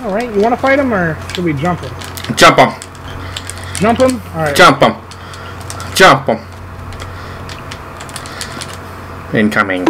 Alright, you wanna fight him or should we jump him? Jump him. Jump him? Alright. Jump him. Jump him. Incoming.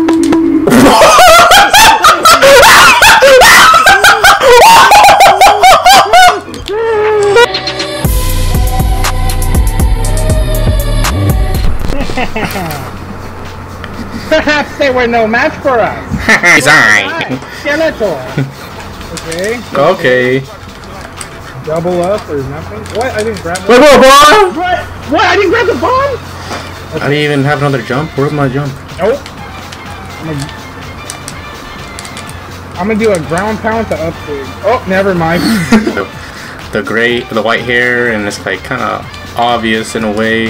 They were no match for us. Design. Skeletor. Okay. Okay. Double up or nothing? What? I didn't grab the Wait, bomb! What? I didn't grab the bomb? Okay. I didn't even have another jump. Where's my jump? Nope. I'm gonna do a ground pound to upgrade. Oh, never mind. the white hair, and it's like kind of obvious in a way.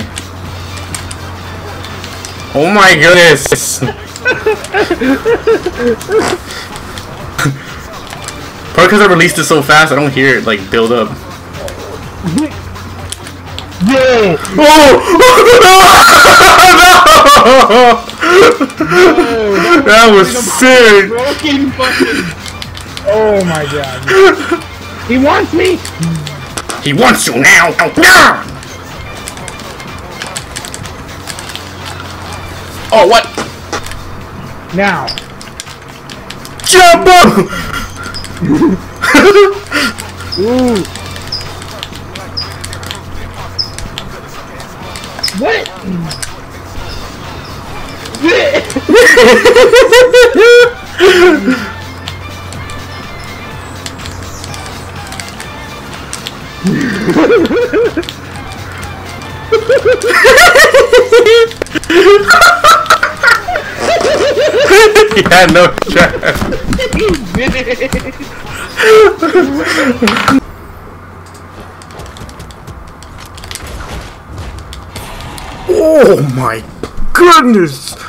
Oh my goodness! Probably because I released it so fast, I don't hear it like build up. Yeah. Oh! No! That was sick! Broken fucking. Oh my god. He wants me! He wants you now! Oh, what? Now. Jump up! Ooh. What? He had no chance. Oh my goodness!